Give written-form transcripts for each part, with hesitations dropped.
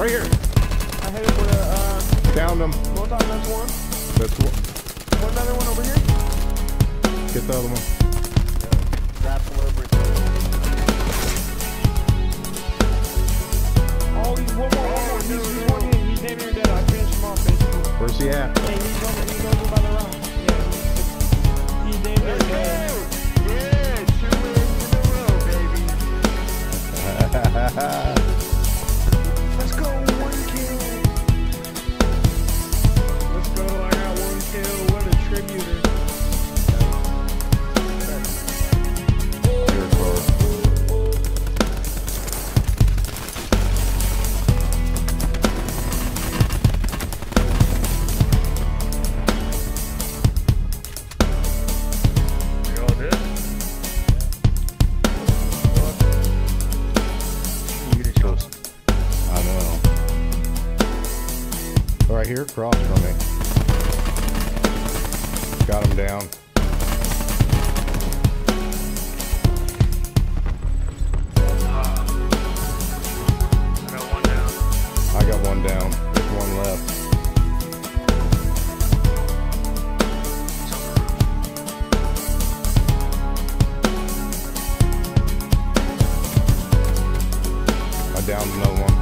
Right here. I hit it with a, Downed him. Molotov, that's one. That's one. Another one over here. Get the other one. Grapple everything. Oh, he's one more. He's one hit. He's damn near dead. I finished him off, basically. Where's he at? Hey, he's over by the rock. Yeah, he's damn near dead. Yeah, 2 wins in a row, baby. Let's go, 1 kill. Let's go, I got 1 kill. What a tributer. Your card. You all did? You get close. I know. Right here, across from me. Got him down. I got 1 down. I got one down. There's one left. I downed another one.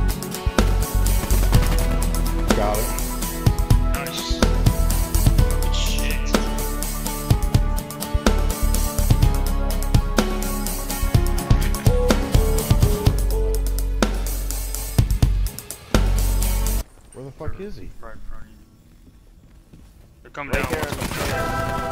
Got it. Nice. Good shit. Where the fuck is he? Right in front of you. They're coming down.